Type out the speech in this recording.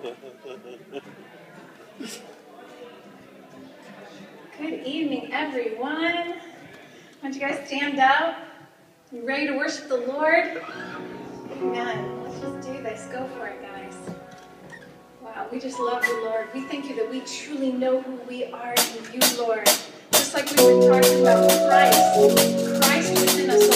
Good evening, everyone. Why don't you guys stand up? You ready to worship the Lord? Amen. Let's just do this. Go for it, guys. Wow, we just love you, Lord. We thank you that we truly know who we are in you, Lord. Just like we were talking about Christ. Christ within us,